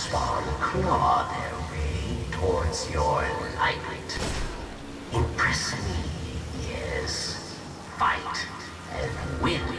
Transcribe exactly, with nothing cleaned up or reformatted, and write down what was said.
spawn claw their way towards your light. Impress me, yes. Fight and win.